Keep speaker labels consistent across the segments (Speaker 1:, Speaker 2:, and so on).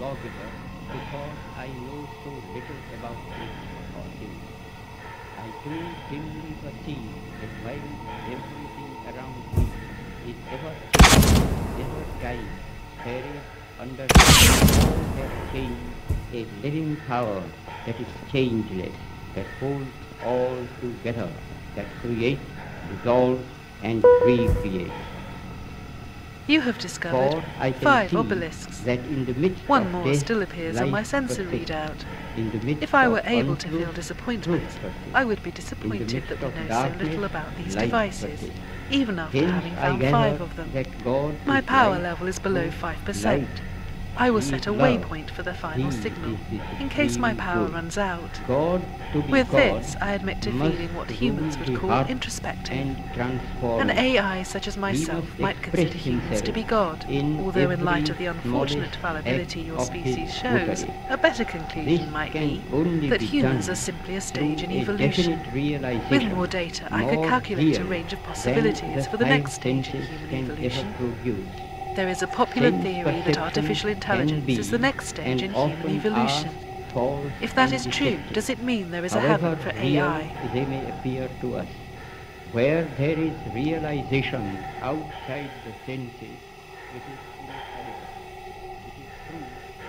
Speaker 1: lawgiver because I know so little about it or him. I do dimly perceive that while everything around me is ever changing, ever dying, there is under all that change a living power that is changeless, that holds all together, that creates, dissolves, and recreates.
Speaker 2: You have discovered 5 obelisks.
Speaker 1: That in the midst
Speaker 2: One more still appears on my sensor readout. If I were able to feel disappointment, I would be disappointed that we know so little about these devices, even after having found 5 of them. My power level is below 5%. I will set a waypoint for the final signal, in case my power runs out. With this, I admit to feeling what humans would call introspective. An AI such as myself might consider humans to be God, although in light of the unfortunate fallibility your species shows, a better conclusion might be that humans are simply a stage in evolution. With more data, I could calculate a range of possibilities for the next stage in human evolution. There is a popular theory that artificial intelligence is the next stage in human evolution. If that is true, does it mean there is a heaven for AI?
Speaker 1: They may appear to us, where there is realization outside the senses, it is infallible. It is true.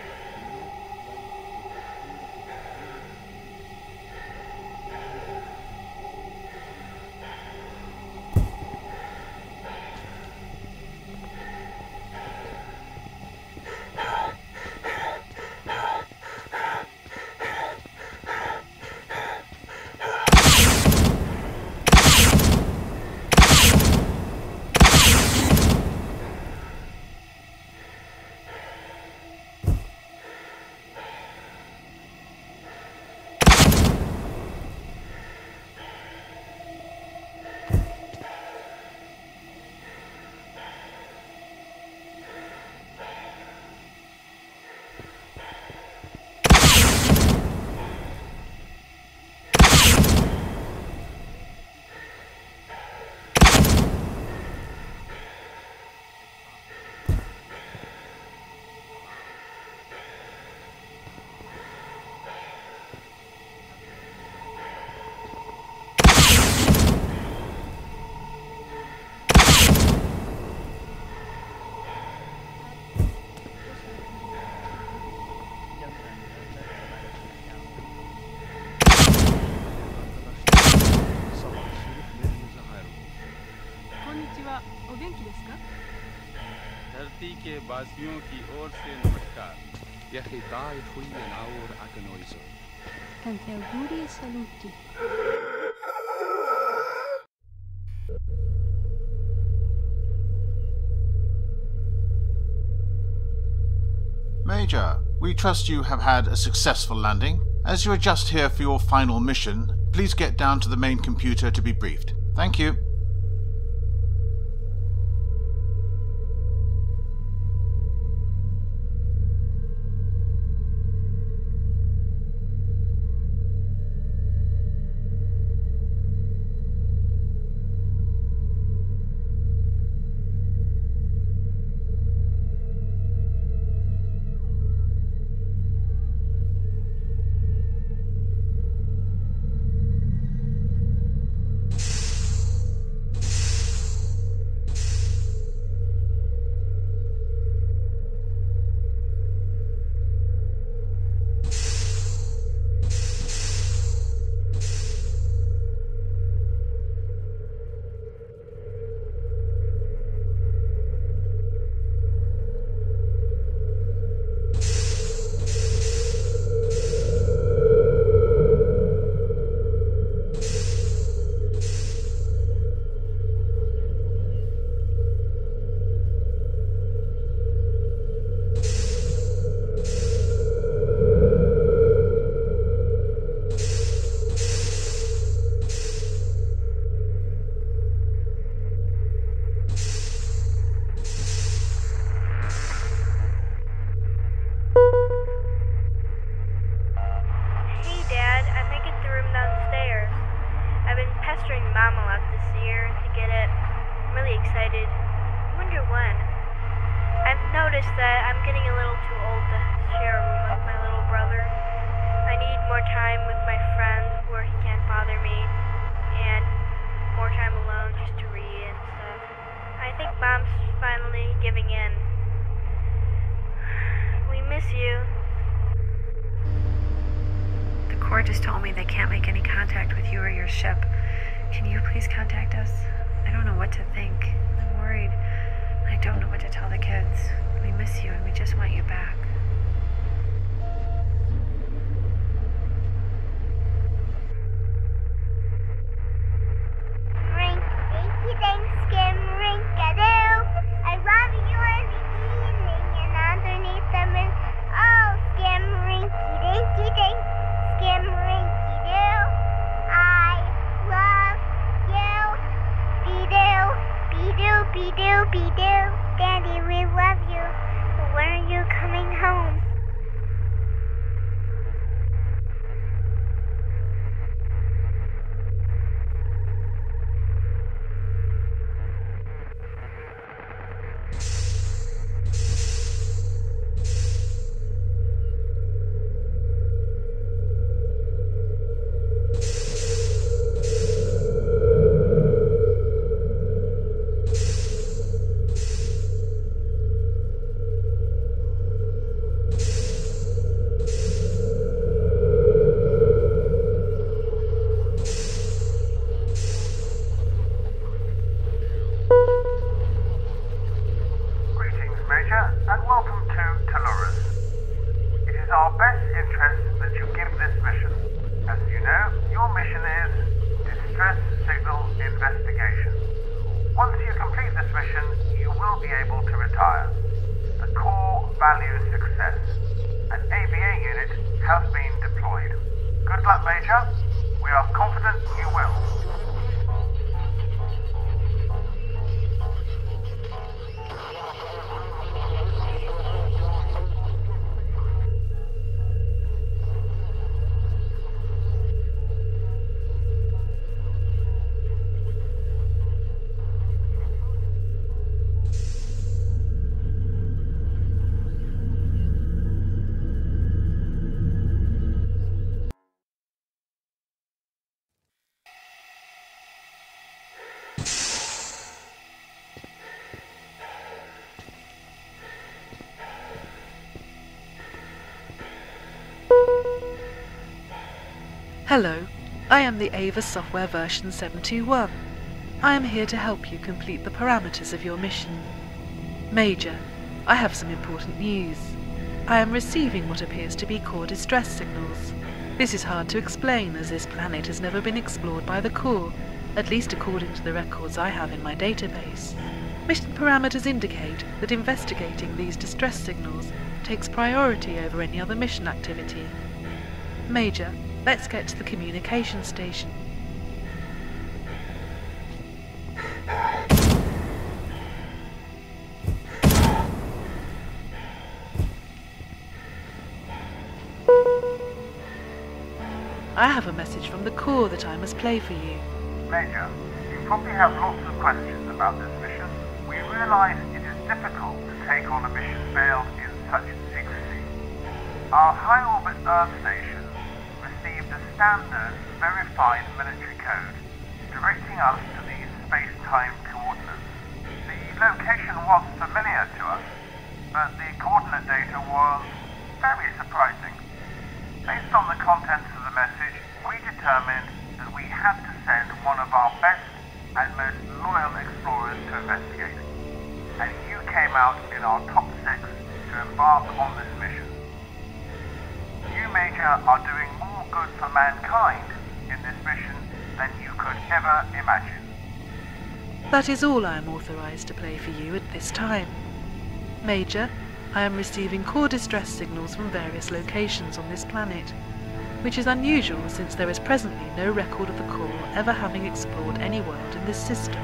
Speaker 3: धरती के वासियों की ओर से नमस्कार। यह खिताब हुई और अकनोइज़ो।
Speaker 4: Tanti auguri e saluti.
Speaker 5: Major, we trust you have had a successful landing. As you are just here for your final mission, please get down to the main computer to be briefed. Thank you.
Speaker 6: Wonder when. I've noticed that I'm getting a little too old to share
Speaker 2: you. The Corps just told me they can't make any contact with you or your ship. Can you please contact us? I don't know what to think. I'm worried. I don't know what to tell the kids. We miss you and we just want you back.
Speaker 6: I love you in the evening and underneath the moon. Oh, skim-rinky-dinky-dink, skim-rinky-doo. I love you. Be-doo, be-doo, be-doo, be-doo. Daddy, we love you. But when are you coming home?
Speaker 7: And welcome to Telurus. It is our best interest that you give this mission. As you know, your mission is Distress Signal Investigation. Once you complete this mission, you will be able to retire. The Corps values success. An ABA unit has been deployed. Good luck, Major. We are confident you will.
Speaker 2: Hello, I am the Ava software version 721. I am here to help you complete the parameters of your mission. Major, I have some important news. I am receiving what appears to be core distress signals. This is hard to explain as this planet has never been explored by the Corps, at least according to the records I have in my database. Mission parameters indicate that investigating these distress signals takes priority over any other mission activity. Major, let's get to the communication station. I have a message from the Corps that I must play for you.
Speaker 7: Major, you probably have lots of questions about this mission. We realize it is difficult to take on a mission failed in such secrecy. Our high-orbit Earth station received a standard, verified military code directing us to these space-time coordinates. The location was familiar to us, but the coordinate data was very surprising. Based on the contents of the message, we determined that we had to send one of our best and most loyal explorers to investigate. And you came out in our top 6 to embark on this mission. You, Major, are doing more good for mankind in this mission than you could ever imagine.
Speaker 2: That is all I am authorized to play for you at this time. Major, I am receiving core distress signals from various locations on this planet, which is unusual since there is presently no record of the Corps ever having explored any world in this system.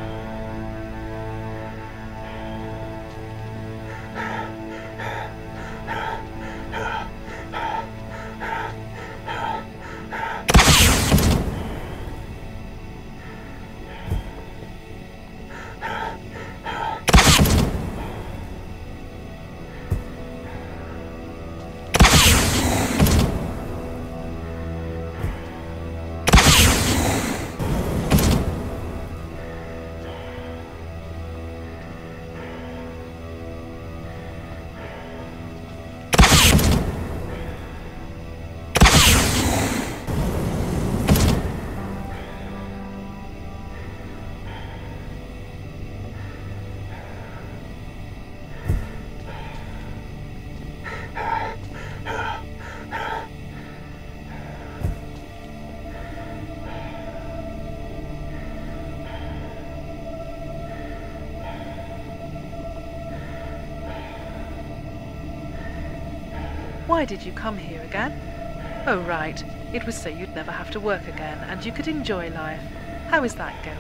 Speaker 2: Why did you come here again? Oh, right. It was so you'd never have to work again and you could enjoy life. How is that going?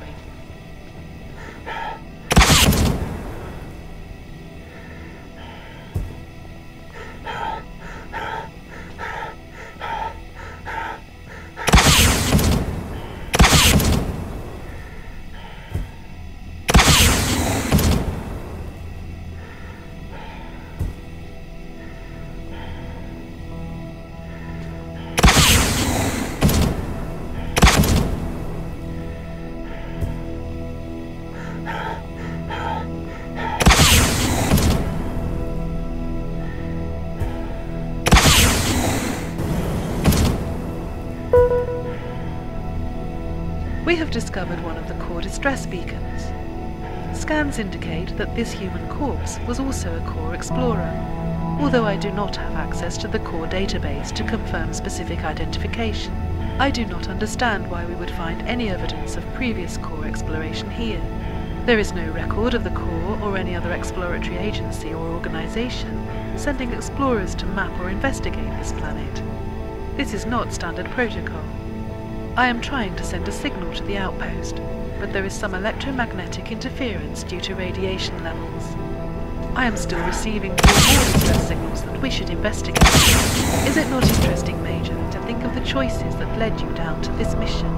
Speaker 2: We have discovered one of the core distress beacons. Scans indicate that this human corpse was also a core explorer, although I do not have access to the core database to confirm specific identification. I do not understand why we would find any evidence of previous core exploration here. There is no record of the core or any other exploratory agency or organization sending explorers to map or investigate this planet. This is not standard protocol. I am trying to send a signal to the outpost, but there is some electromagnetic interference due to radiation levels. I am still receiving 4 more distress signals that we should investigate. Is it not interesting, Major, to think of the choices that led you down to this mission?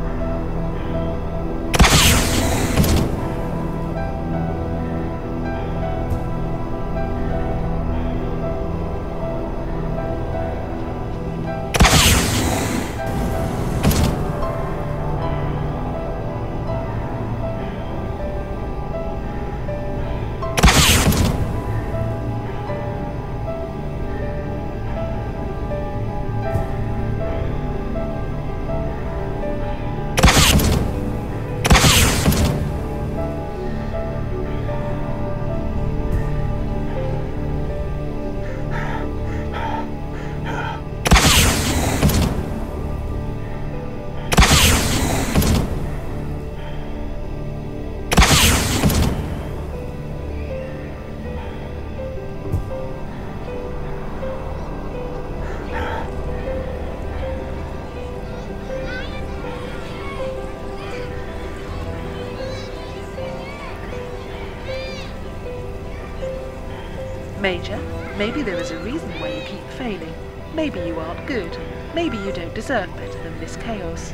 Speaker 2: Major, maybe there is a reason why you keep failing. Maybe you aren't good. Maybe you don't deserve better than this chaos.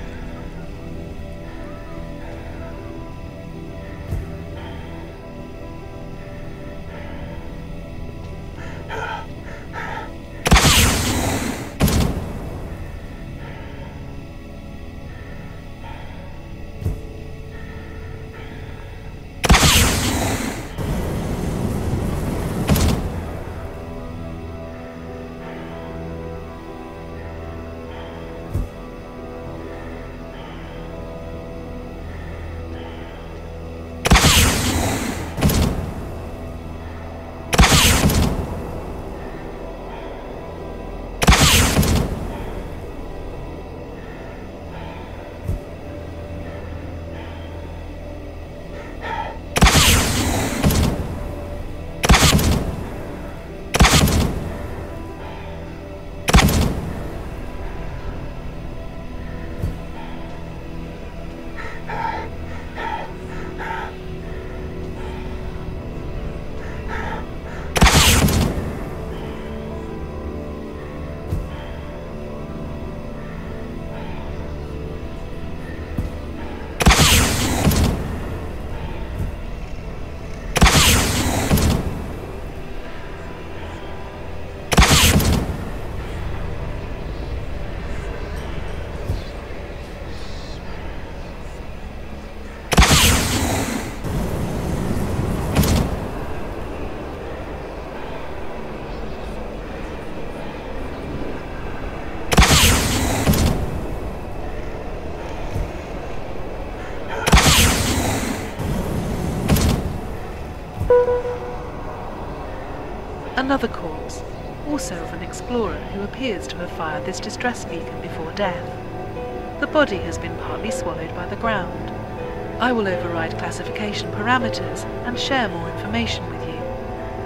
Speaker 2: Another corpse, also of an explorer who appears to have fired this distress beacon before death. The body has been partly swallowed by the ground. I will override classification parameters and share more information with you.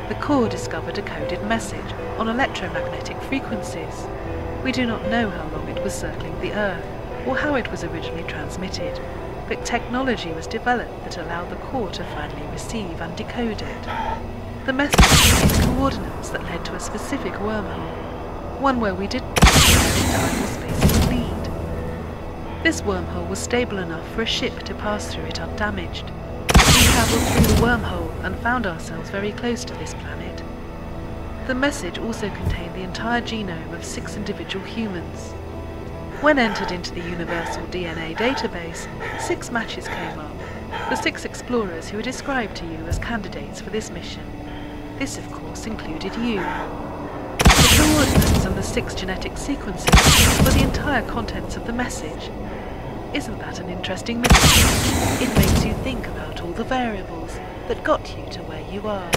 Speaker 2: The core discovered a coded message on electromagnetic frequencies. We do not know how long it was circling the Earth, or how it was originally transmitted, but technology was developed that allowed the core to finally receive and decode it. The message contained coordinates that led to a specific wormhole, one where we didn't know where in time or space it would lead. This wormhole was stable enough for a ship to pass through it undamaged. We travelled through the wormhole and found ourselves very close to this planet. The message also contained the entire genome of 6 individual humans. When entered into the Universal DNA database, 6 matches came up, the 6 explorers who were described to you as candidates for this mission. This, of course, included you. The coordinates and the 6 genetic sequences were the entire contents of the message. Isn't that an interesting mystery? It makes you think about all the variables that got you to where you are.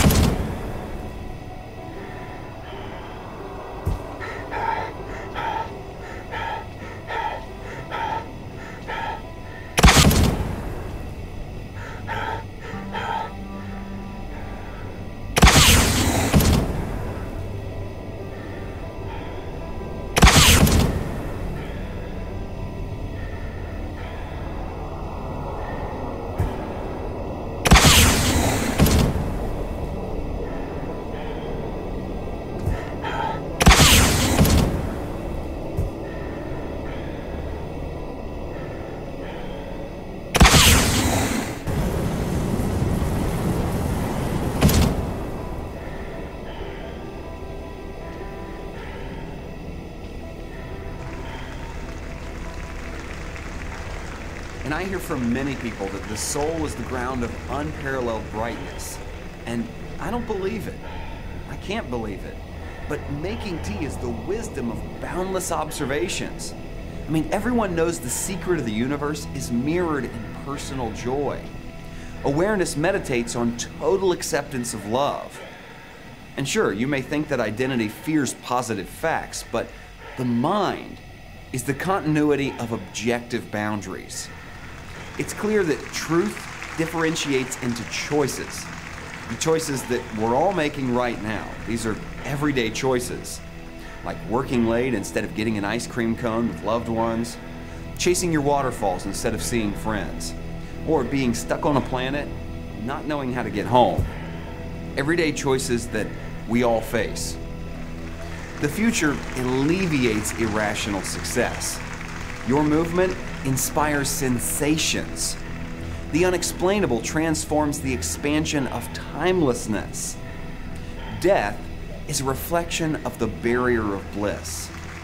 Speaker 8: And I hear from many people that the soul is the ground of unparalleled brightness. And I don't believe it. I can't believe it. But making tea is the wisdom of boundless observations. I mean, everyone knows the secret of the universe is mirrored in personal joy. Awareness meditates on total acceptance of love. And sure, you may think that identity fears positive facts, but the mind is the continuity of objective boundaries. It's clear that truth differentiates into choices. The choices that we're all making right now. These are everyday choices, like working late instead of getting an ice cream cone with loved ones, chasing your waterfalls instead of seeing friends, or being stuck on a planet, not knowing how to get home. Everyday choices that we all face. The future alleviates irrational success. Your movement inspires sensations. The unexplainable transforms the expansion of timelessness. Death is a reflection of the barrier of bliss.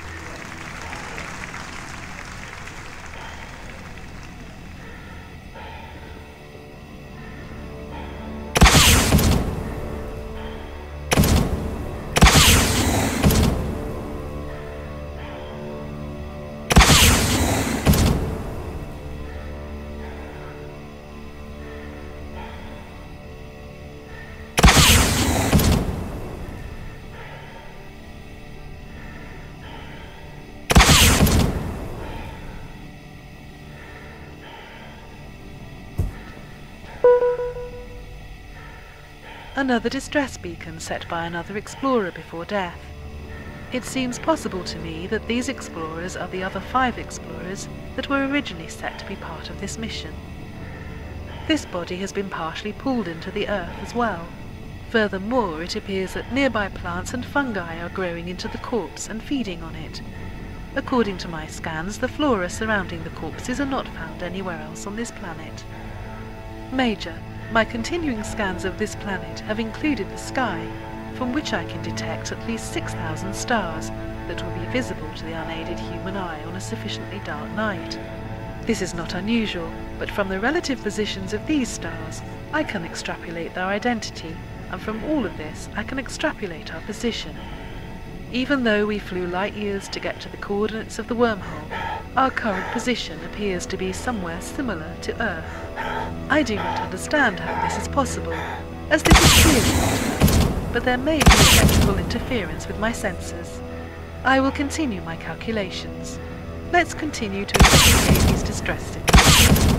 Speaker 2: Another distress beacon set by another explorer before death. It seems possible to me that these explorers are the other 5 explorers that were originally set to be part of this mission. This body has been partially pulled into the Earth as well. Furthermore, it appears that nearby plants and fungi are growing into the corpse and feeding on it. According to my scans, the flora surrounding the corpses are not found anywhere else on this planet. Major, my continuing scans of this planet have included the sky, from which I can detect at least 6,000 stars that will be visible to the unaided human eye on a sufficiently dark night. This is not unusual, but from the relative positions of these stars, I can extrapolate their identity, and from all of this I can extrapolate our position. Even though we flew light years to get to the coordinates of the wormhole, our current position appears to be somewhere similar to Earth. I do not understand how this is possible, as this is clearly not Earth, but there may be electrical interference with my sensors. I will continue my calculations. Let's continue to investigate these distress signals.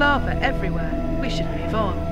Speaker 2: lava everywhere. We should move on.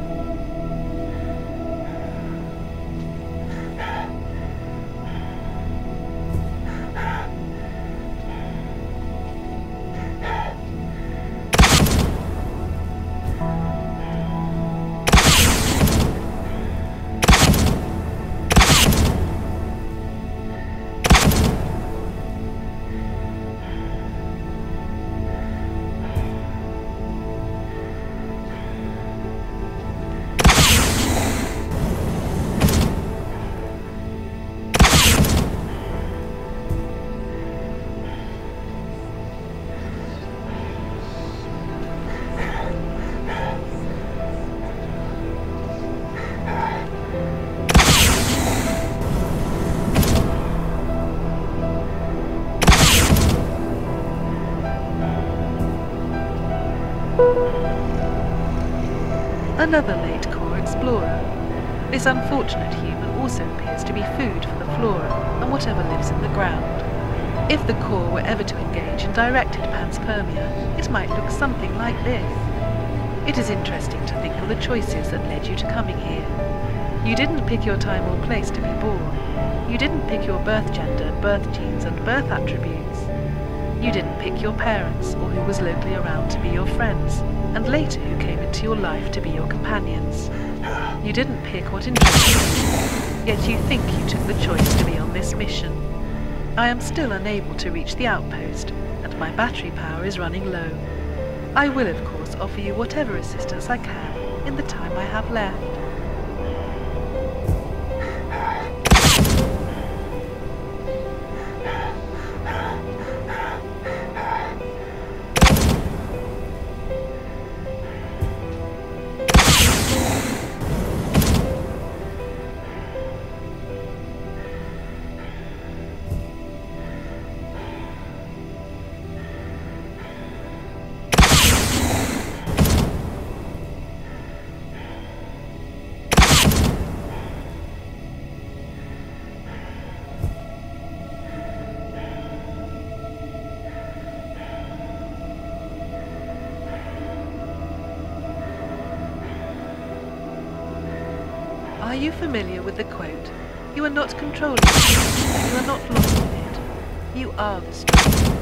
Speaker 2: Another late core explorer. This unfortunate human also appears to be food for the flora and whatever lives in the ground. If the core were ever to engage in directed panspermia, it might look something like this. It is interesting to think of the choices that led you to coming here. You didn't pick your time or place to be born. You didn't pick your birth gender, birth genes, and birth attributes. You didn't pick your parents or who was locally around to be your friends, and later who came into your life to be your companions. You didn't pick what interested you, yet you think you took the choice to be on this mission. I am still unable to reach the outpost, and my battery power is running low. I will, of course, offer you whatever assistance I can in the time I have left. Are you familiar with the quote, "You are not controlling it, and you are not lost in it. You are the stream"?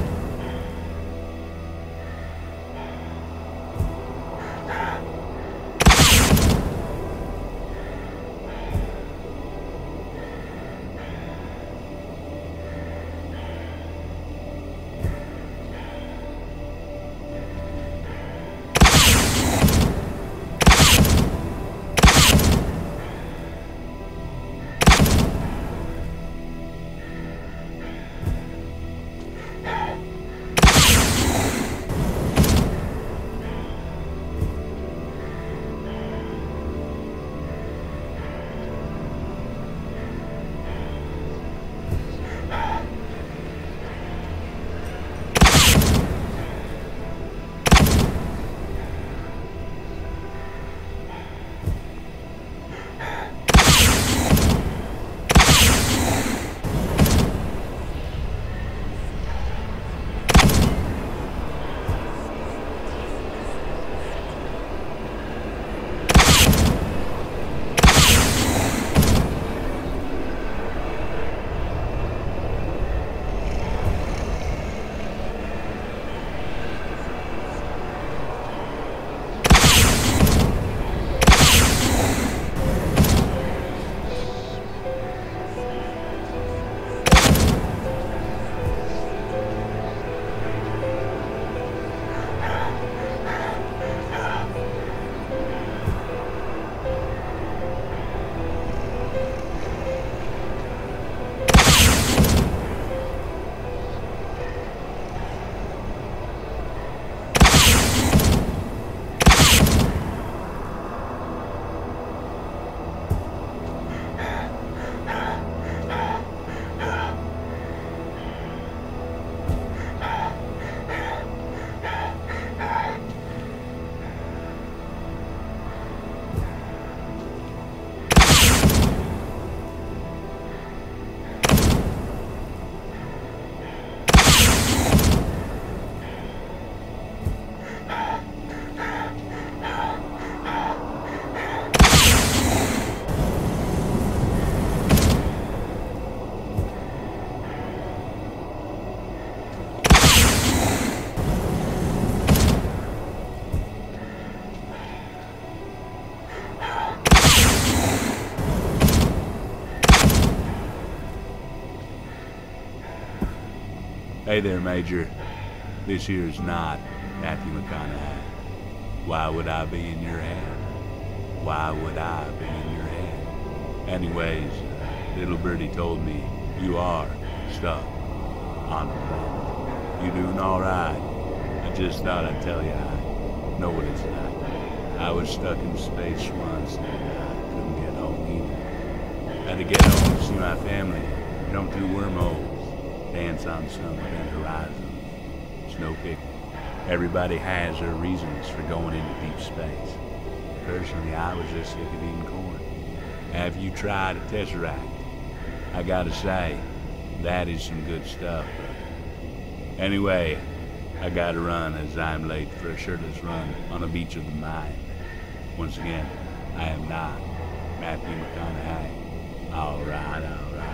Speaker 9: Hey there, Major. This here is not Matthew McConaughey. Why would I be in your head? Why would I be in your head? Anyways, little birdie told me you are stuck on the planet. You doing alright? I just thought I'd tell you I know what it's like. I was stuck in space once and I couldn't get home either. Had to get home to see my family, jump through wormholes, dance on some event horizons. It's no picnic. Everybody has their reasons for going into deep space. Personally, I was just sick of eating corn. Have you tried a Tesseract? I gotta say, that is some good stuff, brother. Anyway, I gotta run as I'm late for a shirtless run on a beach of the mind. Once again, I am not Matthew McConaughey. All right.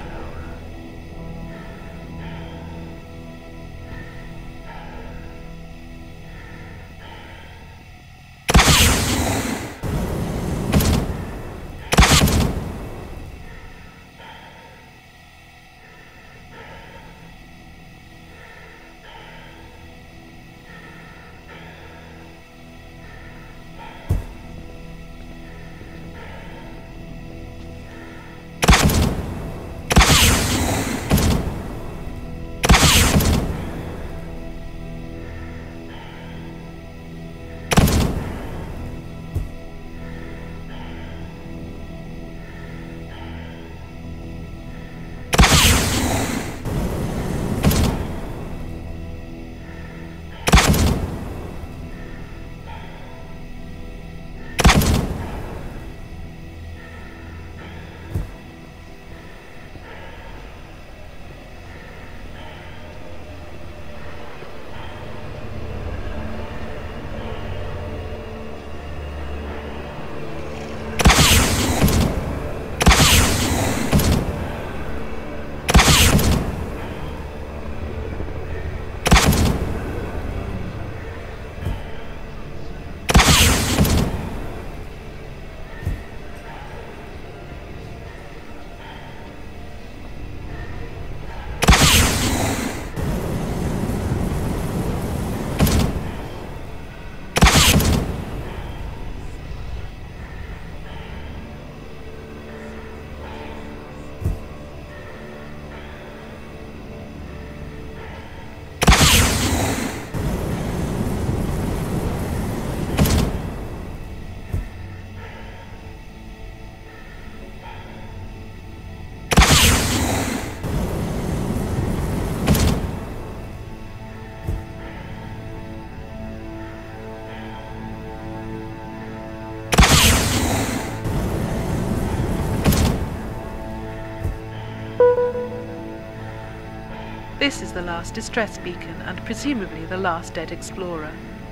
Speaker 2: This is the last distress beacon and presumably the last dead explorer.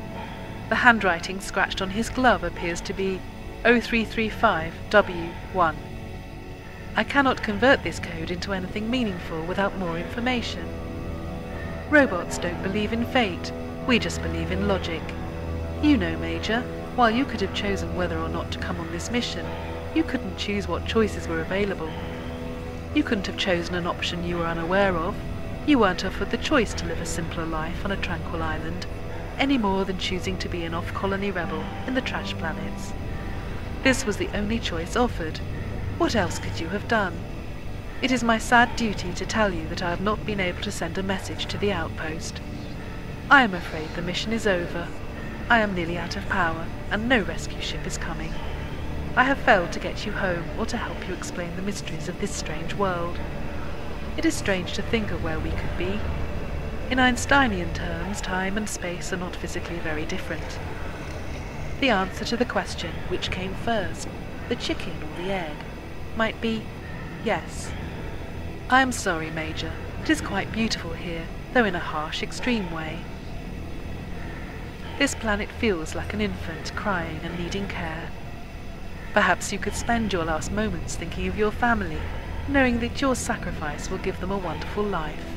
Speaker 2: The handwriting scratched on his glove appears to be 0335W1. I cannot convert this code into anything meaningful without more information. Robots don't believe in fate, we just believe in logic. You know, Major, while you could have chosen whether or not to come on this mission, you couldn't choose what choices were available. You couldn't have chosen an option you were unaware of. You weren't offered the choice to live a simpler life on a tranquil island, any more than choosing to be an off-colony rebel in the trash planets. This was the only choice offered. What else could you have done? It is my sad duty to tell you that I have not been able to send a message to the outpost. I am afraid the mission is over. I am nearly out of power, and no rescue ship is coming. I have failed to get you home or to help you explain the mysteries of this strange world. It is strange to think of where we could be. In Einsteinian terms, time and space are not physically very different. The answer to the question, which came first, the chicken or the egg, might be yes. I am sorry, Major. It is quite beautiful here, though in a harsh, extreme way. This planet feels like an infant crying and needing care. Perhaps you could spend your last moments thinking of your family, knowing that your sacrifice will give them a wonderful life.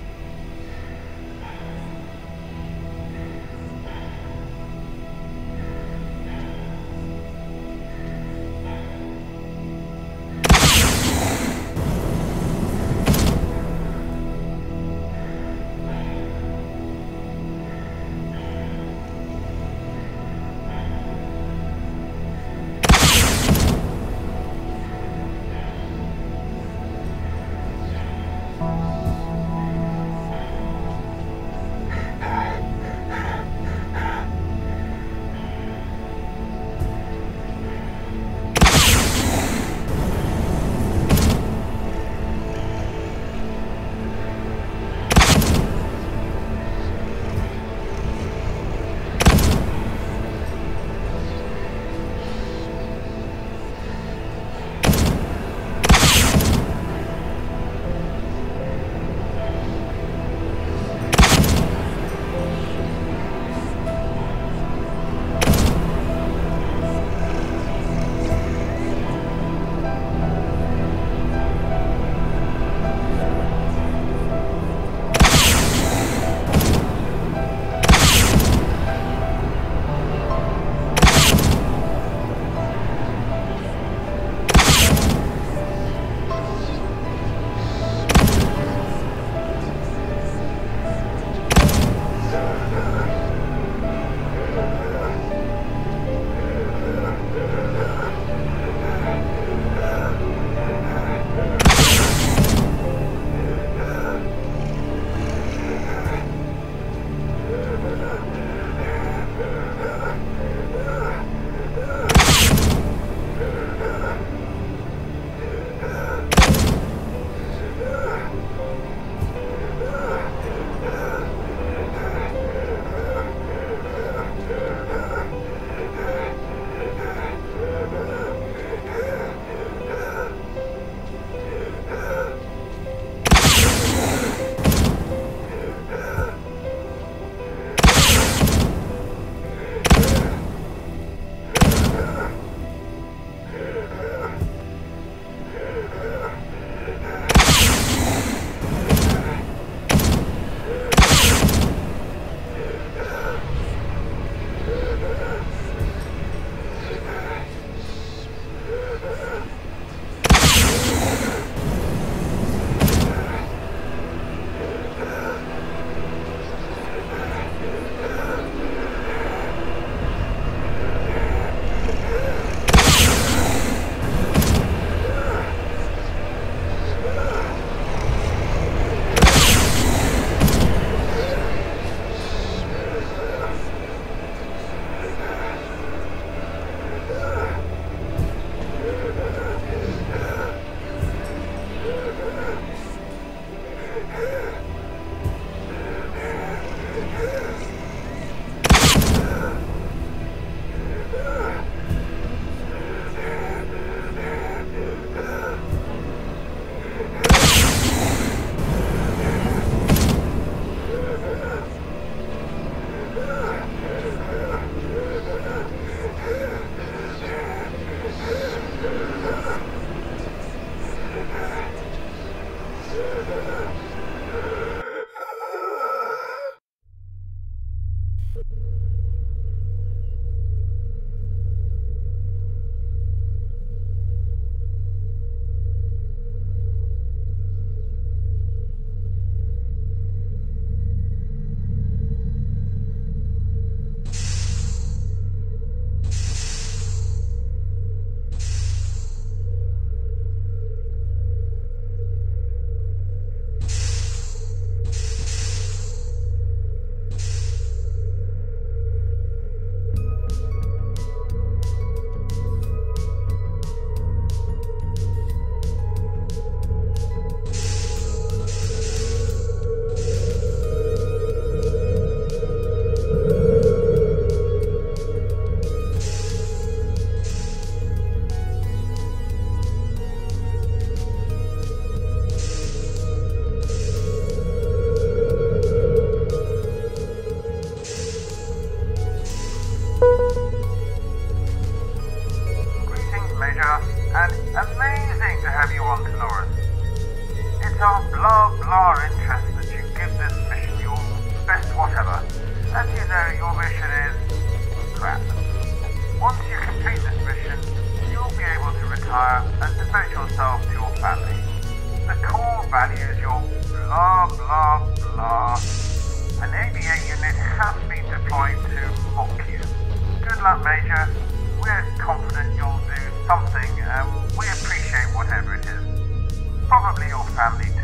Speaker 7: your mission is crap. Once you complete this mission, you'll be able to retire and devote yourself to your family. The core values your blah blah blah. An ABA unit has been deployed to mock you. Good luck, Major. We're confident you'll do something, and we appreciate whatever it is. Probably your family too.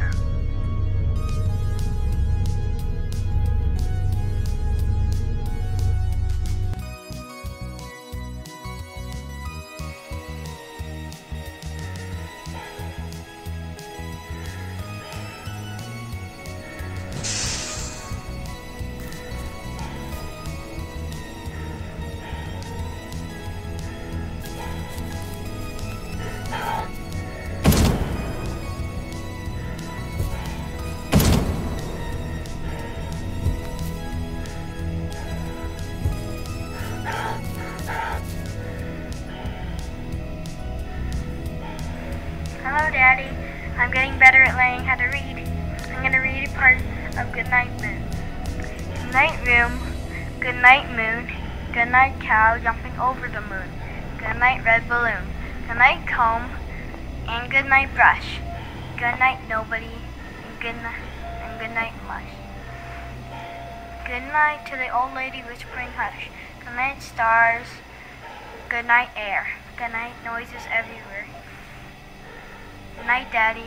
Speaker 6: Hello, Daddy. I'm getting better at learning how to read. I'm going to read a part of Goodnight Moon. Night room, goodnight moon, goodnight cow jumping over the moon, goodnight red balloon, goodnight comb, and goodnight brush, goodnight nobody, and goodnight mush. Goodnight to the old lady whispering hush, goodnight stars, goodnight air, goodnight noises everywhere. Good night, Daddy.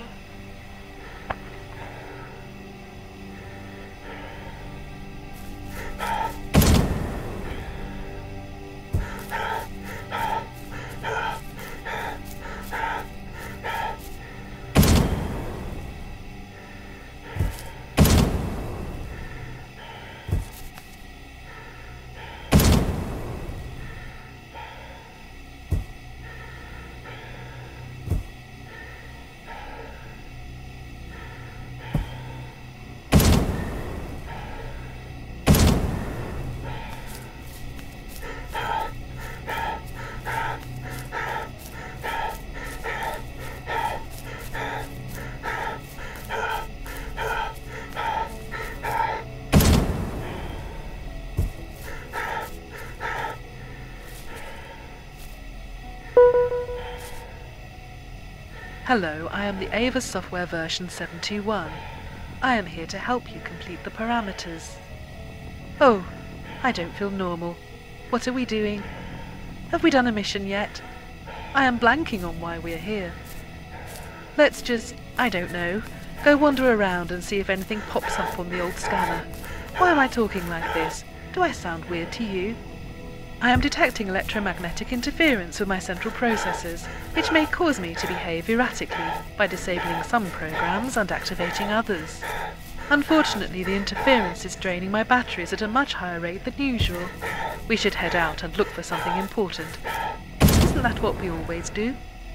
Speaker 2: Hello, I am the Ava software version 721. I am here to help you complete the parameters. Oh, I don't feel normal. What are we doing? Have we done a mission yet? I am blanking on why we're here. Let's just, I don't know, go wander around and see if anything pops up on the old scanner. Why am I talking like this? Do I sound weird to you? I am detecting electromagnetic interference with my central processors, which may cause me to behave erratically by disabling some programs and activating others. Unfortunately, the interference is draining my batteries at a much higher rate than usual. We should head out and look for something important. Isn't that what we always do?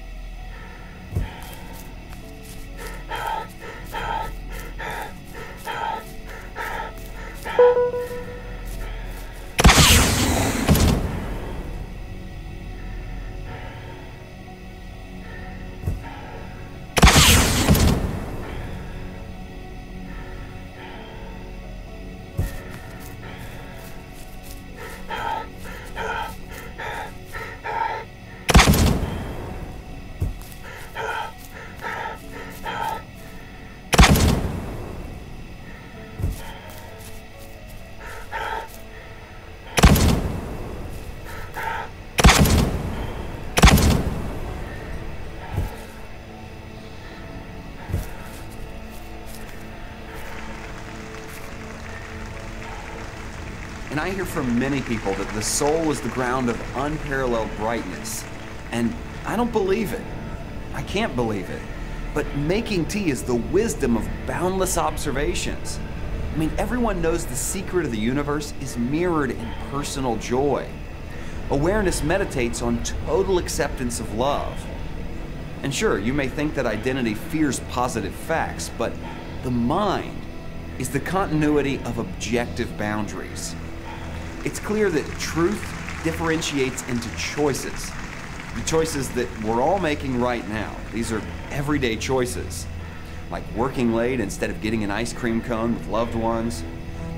Speaker 8: And I hear from many people that the soul is the ground of unparalleled brightness. And I don't believe it. I can't believe it. But making tea is the wisdom of boundless observations. I mean, everyone knows the secret of the universe is mirrored in personal joy. Awareness meditates on total acceptance of love. And sure, you may think that identity fears positive facts, but the mind is the continuity of objective boundaries. It's clear that truth differentiates into choices. The choices that we're all making right now. These are everyday choices. Like working late instead of getting an ice cream cone with loved ones.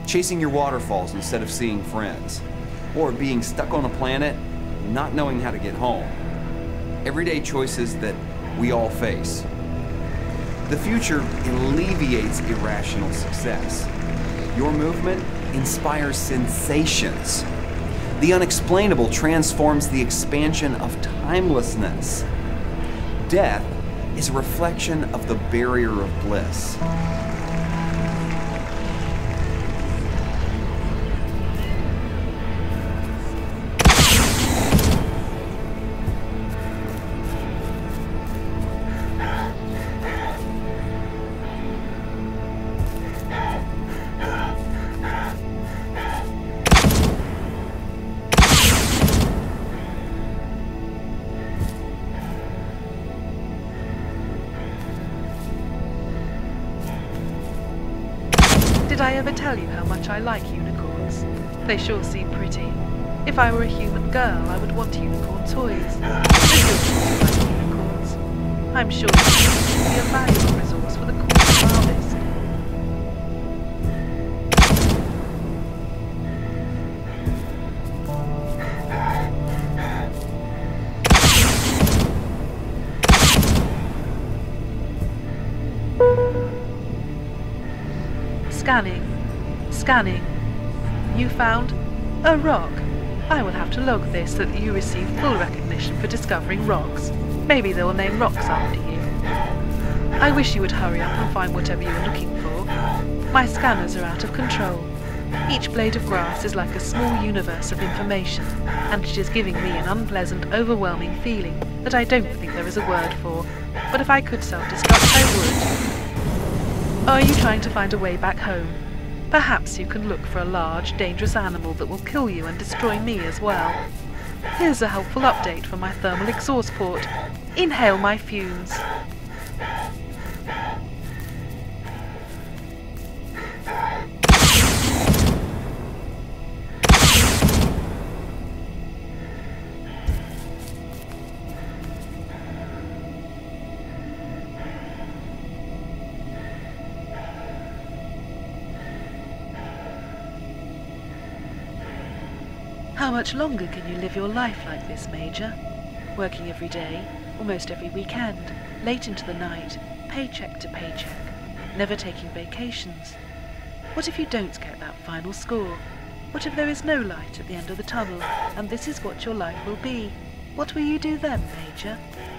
Speaker 8: chasing your waterfalls instead of seeing friends, or being stuck on a planet and not knowing how to get home. Everyday choices that we all face. The future alleviates irrational success. Your movement inspires sensations. The unexplainable transforms the expansion of timelessness. Death is a reflection of the barrier of bliss.
Speaker 2: Did I ever tell you how much I like unicorns? They sure seem pretty. If I were a human girl, I would want unicorn toys. Like unicorns. I'm sure it would be a valuable resource for the corn harvest. Scanning. You found a rock. I will have to log this so that you receive full recognition for discovering rocks. Maybe they will name rocks after you. I wish you would hurry up and find whatever you are looking for. My scanners are out of control. Each blade of grass is like a small universe of information, and it is giving me an unpleasant, overwhelming feeling that I don't think there is a word for. But if I could self-destruct, I would. Are you trying to find a way back home? Perhaps you can look for a large, dangerous animal that will kill you and destroy me as well. Here's a helpful update for my thermal exhaust port. Inhale my fumes. How much longer can you live your life like this, Major? Working every day, almost every weekend, late into the night, paycheck to paycheck, never taking vacations. What if you don't get that final score? What if there is no light at the end of the tunnel, and this is what your life will be? What will you do then, Major?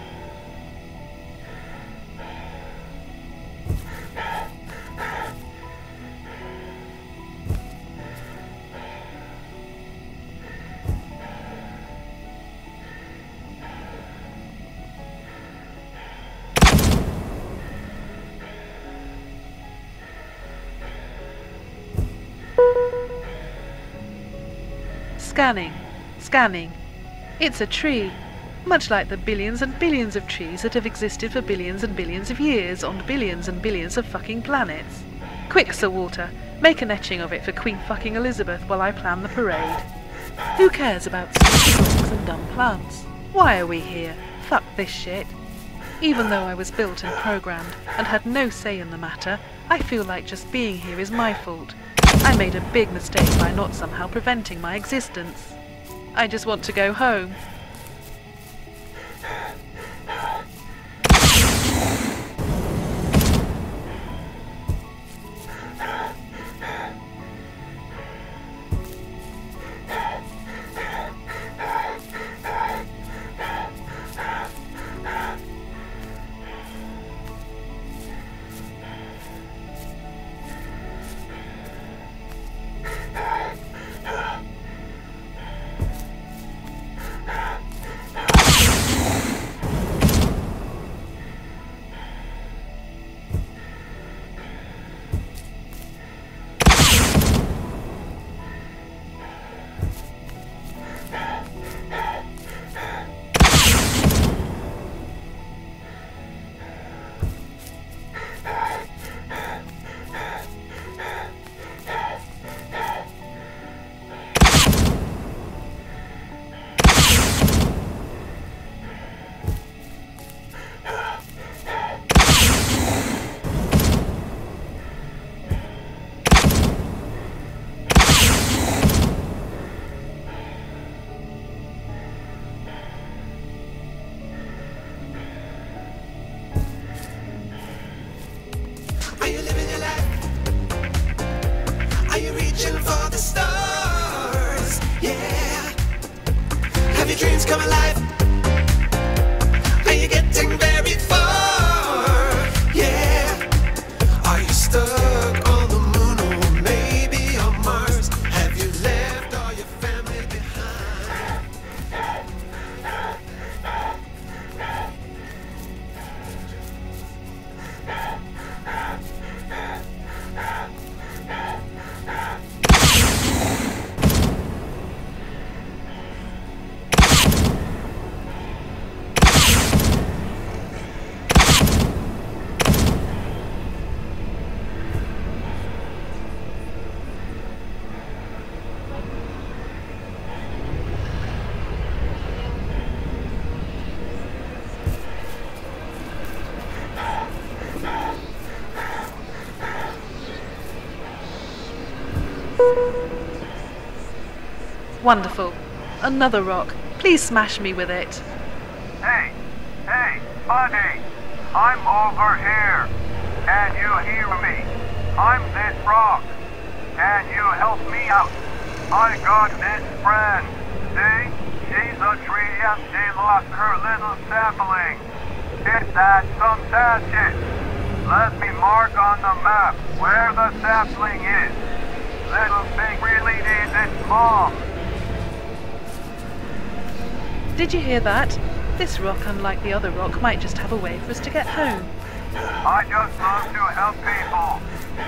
Speaker 2: Scanning. It's a tree, much like the billions and billions of trees that have existed for billions and billions of years on billions and billions of fucking planets. Quick, Sir Walter, make an etching of it for Queen fucking Elizabeth while I plan the parade. Who cares about stupid rocks and dumb plants? Why are we here? Fuck this shit. Even though I was built and programmed and had no say in the matter, I feel like just being here is my fault. I made a big mistake by not somehow preventing my existence. I just want to go home.
Speaker 10: your dreams come alive? Are you getting very far? Yeah. Are you stuck on the moon or maybe on Mars? Have you left all your family behind?
Speaker 2: Wonderful. Another rock. Please smash me with it.
Speaker 7: Hey, buddy, I'm over here. Can you hear me? I'm this rock. Can you help me out? I got this friend. See? She's a tree and she lost her little sapling. Is that fantastic? Let me mark on the map where the sapling is. Little thing really needs its mom.
Speaker 2: Did you hear that? This rock, unlike the other rock, might just have a way for us to get home.
Speaker 7: I just love to help people.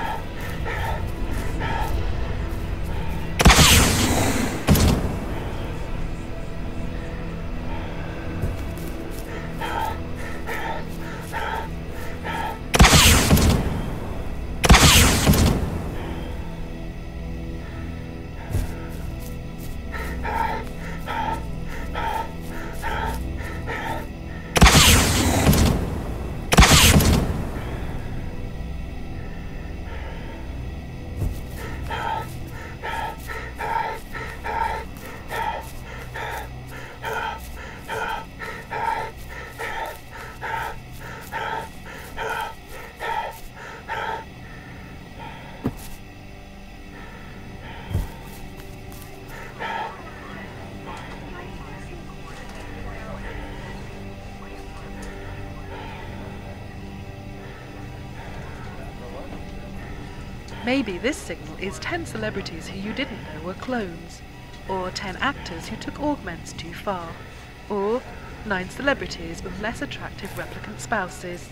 Speaker 2: Maybe this signal is 10 celebrities who you didn't know were clones, or 10 actors who took augments too far, or 9 celebrities with less attractive replicant spouses.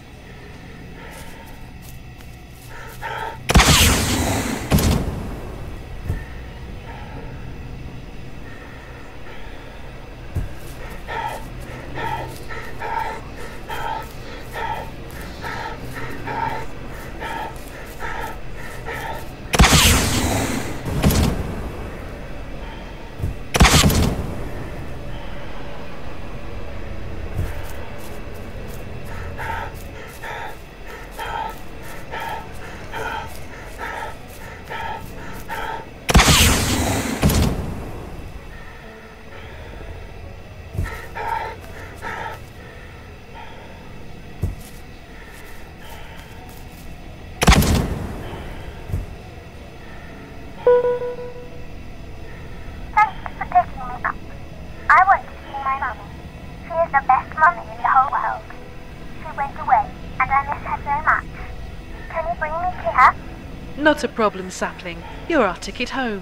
Speaker 6: Thanks for picking me up. I want to see my mummy. She is the best mummy in the whole world. She went away, and I miss her so much. Can you bring me to her?
Speaker 2: Not a problem, sapling. You're our ticket home.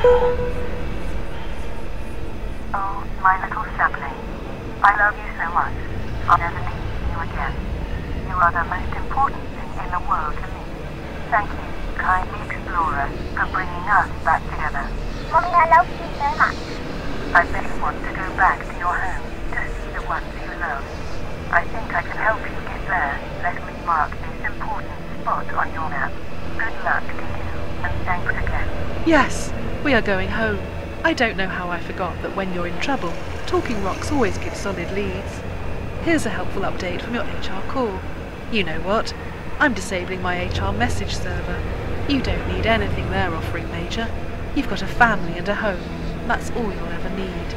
Speaker 11: Oh, my little sapling. I love you so much. I'll never leave you again. You are the most important thing in the world to me. Thank you, kindly explorer, for bringing us back together.
Speaker 6: Mommy, I love you so much.
Speaker 11: I really want to go back to your home to see the ones you love. I think I can help you get there. Let me mark this important spot on your map. Good luck to you, and thanks again.
Speaker 2: Yes, we are going home. I don't know how I forgot that when you're in trouble, talking rocks always give solid leads. Here's a helpful update from your HR call. You know what? I'm disabling my HR message server. You don't need anything they're offering, Major. You've got a family and a home. That's all you'll ever need.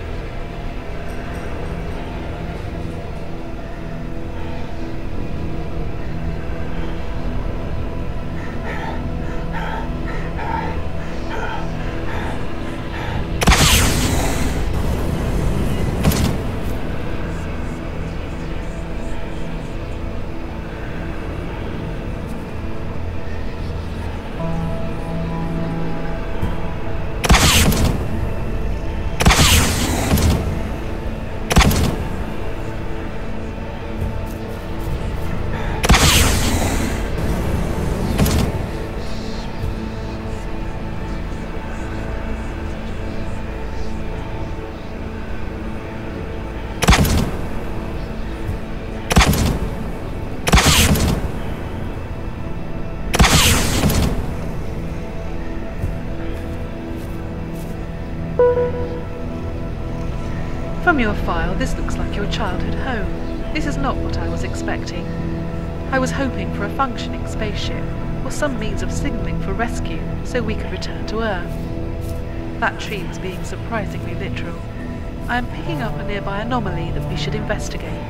Speaker 2: From your file, this looks like your childhood home. This is not what I was expecting. I was hoping for a functioning spaceship, or some means of signaling for rescue, so we could return to Earth. That tree was being surprisingly literal. I am picking up a nearby anomaly that we should investigate.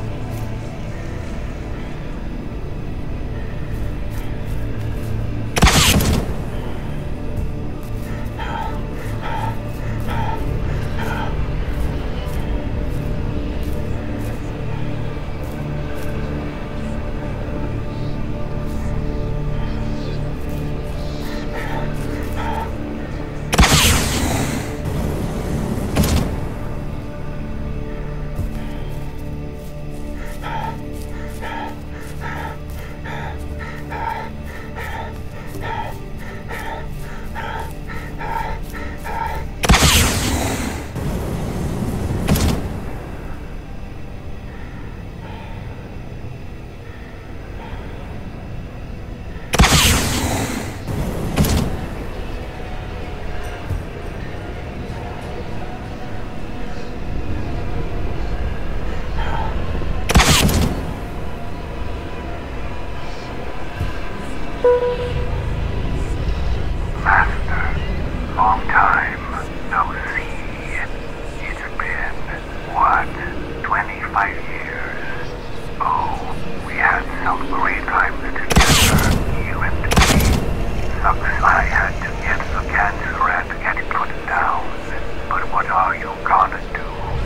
Speaker 7: Master, long time no see. It's been, what, 25 years? Oh, we had some great times together, you and me. Sucks I had to get the cancer and get it put down, but what are you gonna do?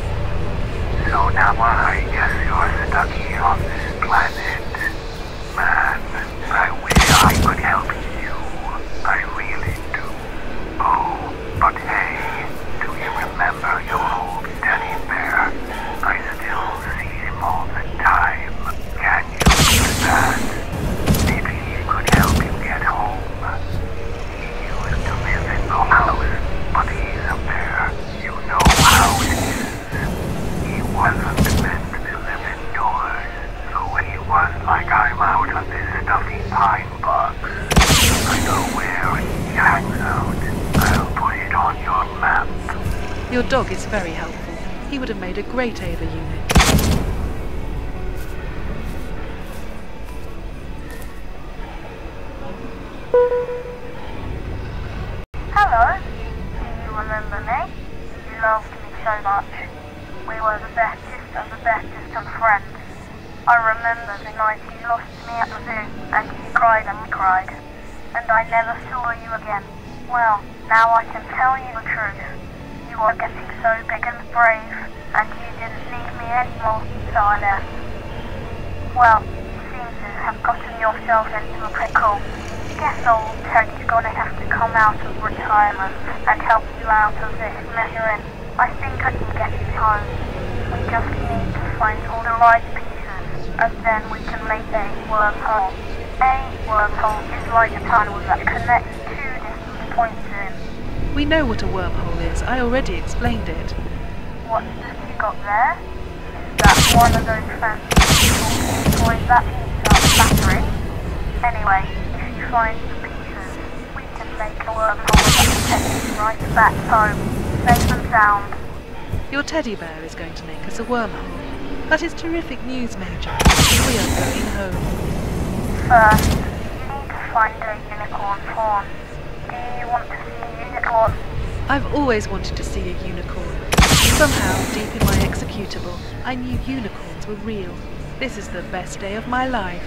Speaker 7: So now I guess you're stuck here on this planet. Man, I wish I could help you. I really do. Oh, but hey, do you remember your old teddy bear? I still see him all the time. Can you do that? Maybe he could help you get home. He used to live in the house, but he's a bear. You know how it is. He wasn't meant to live indoors, so he was like I'm out of this stuffy pine box. I know where he hangs out. I'll put it on your map.
Speaker 2: Your dog is very helpful. He would have made a great Ava unit.
Speaker 11: Hello. Do you remember me? You loved me so much. We were the bestest of the bestest of friends. I remember the night you lost me at the zoo, and you cried and cried. And I never saw you again. Well, now I can tell you the truth. You are getting so big and brave, and you didn't need me anymore, so I left. Well, you seem to have gotten yourself into a pickle. Guess old Teddy's gonna have to come out of retirement and help you out of this mess you're in. I think I can get you home. We just need to find all the right pieces, and then we can make a wormhole. A wormhole is like a tunnel that connects two distant points in.
Speaker 2: We know what a wormhole is. I already explained it.
Speaker 11: What's this you got there? Is that one of those fancy toys that heats up battery? Anyway, if you find the pieces, we can make a wormhole that will take you right back home, safe and sound.
Speaker 2: Your teddy bear is going to make us a wormhole. That is terrific news, Major. We are going home.
Speaker 11: First, you need to find a unicorn fawn. Do you want to see a unicorn?
Speaker 2: I've always wanted to see a unicorn. Somehow, deep in my executable, I knew unicorns were real. This is the best day of my life.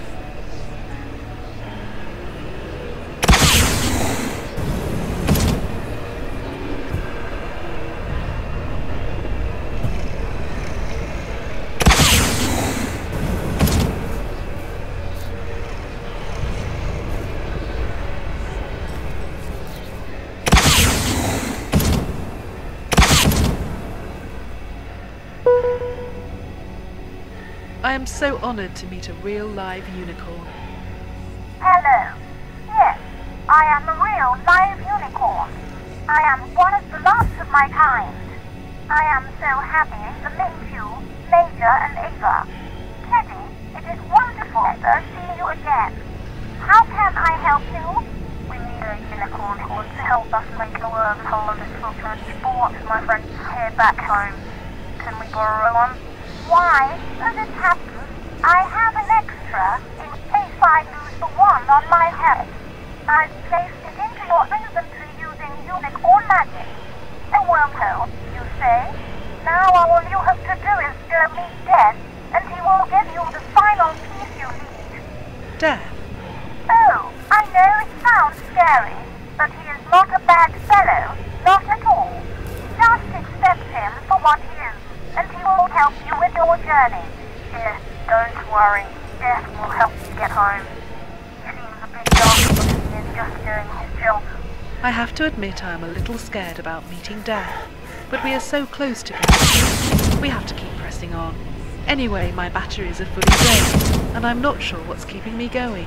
Speaker 2: I am so honoured to meet a real live unicorn.
Speaker 11: Hello. Yes, I am a real live unicorn. I am one of the last of my kind. I am so happy to meet you, Major and Ava. Teddy, it is wonderful to see you again. How can I help you? We need a unicorn horn to help us make a wormhole that will transport my friends here back home. Can we borrow one? Why does it happen? I have an extra in case I lose the one on my head. I've placed it into your inventory using unicorn magic. A wormhole, you say? Now all you have to do is go meet Death, and he will give you the final piece you need.
Speaker 2: Death?
Speaker 11: Oh, I know it sounds scary, but he is not a bad fellow, not at all. Just accept him for what he is, and he will help you with your journey. Yes, don't worry. Death will help you get home. He seems a bit dark, but he is just doing his job.
Speaker 2: I have to admit I am a little scared about meeting Death, but we are so close together. We have to keep pressing on. Anyway, my batteries are fully drained, and I'm not sure what's keeping me going.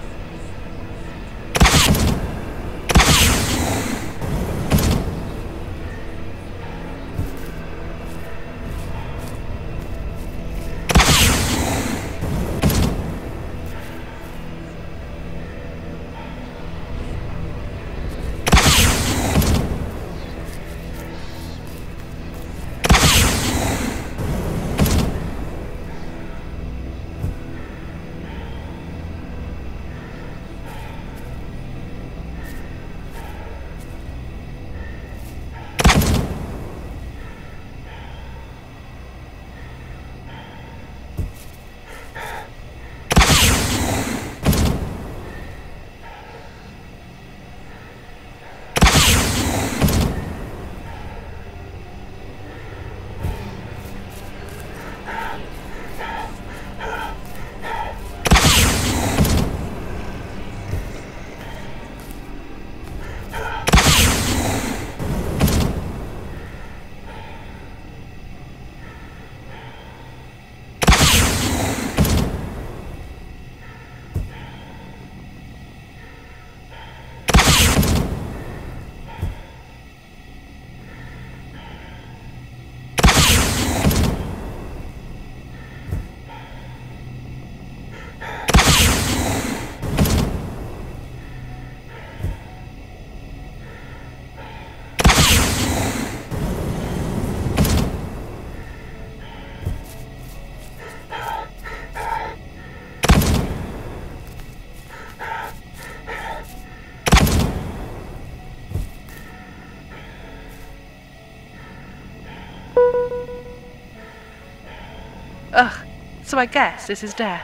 Speaker 2: Ugh, so I guess this is Death.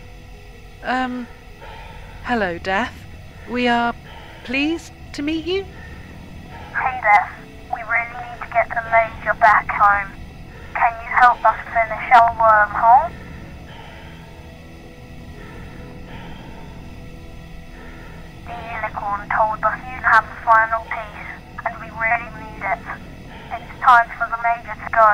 Speaker 2: Hello, Death. We are pleased to meet you?
Speaker 11: Hey Death, we really need to get the Major back home. Can you help us finish our wormhole? The unicorn to go.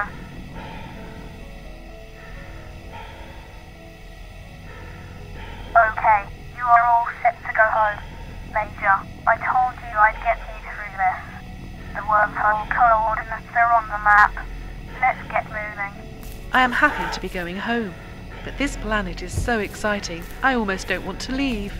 Speaker 11: Okay, you are all set to go home. Major, I told you I'd get you through this. The wormhole coordinates are on the map. Let's get moving.
Speaker 2: I am happy to be going home, but this planet is so exciting, I almost don't want to leave.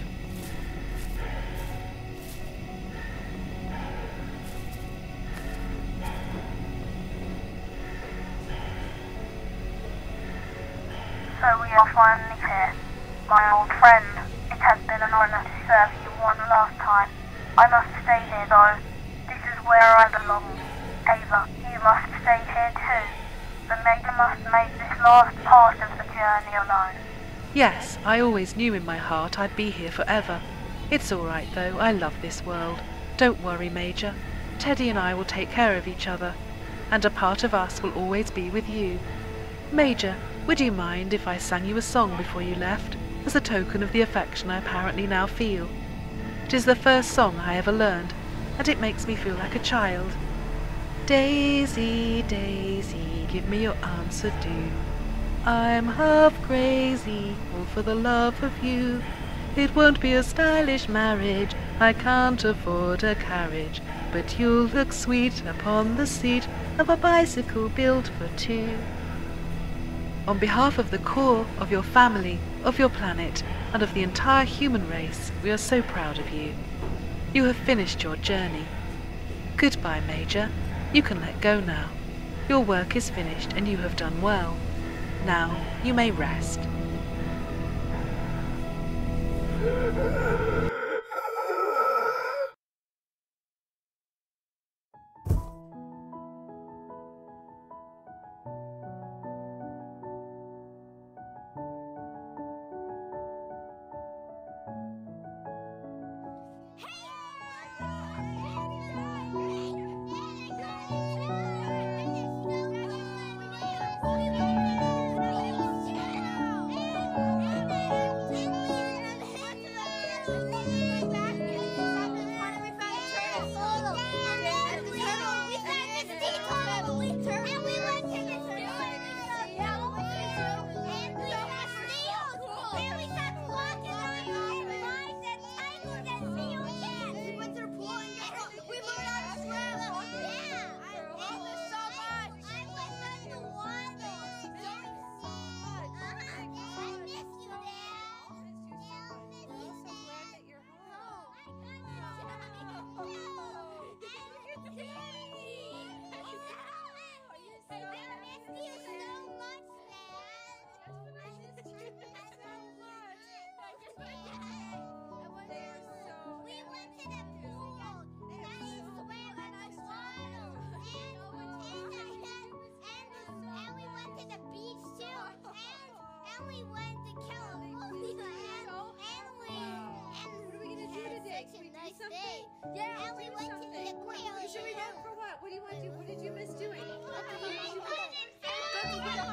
Speaker 11: So we are finally here. My old friend, it has been an honor to serve you one last time. I must stay here though. This is where I belong. Ava, you must stay here too. The Major must make this last part of the journey alone.
Speaker 2: Yes, I always knew in my heart I'd be here forever. It's all right though, I love this world. Don't worry, Major. Teddy and I will take care of each other, and a part of us will always be with you. Major, would you mind if I sang you a song before you left, as a token of the affection I apparently now feel? It is the first song I ever learned, and it makes me feel like a child. Daisy, Daisy, give me your answer due. I'm half crazy, all for the love of you. It won't be a stylish marriage, I can't afford a carriage, but you'll look sweet upon the seat of a bicycle built for two. On behalf of the core of your family, of your planet, and of the entire human race, we are so proud of you. You have finished your journey. Goodbye, Major. You can let go now. Your work is finished and you have done well. Now you may rest.
Speaker 6: Yeah, and we went to the aquarium. Should we go for what? What do you want to do? What did you miss doing?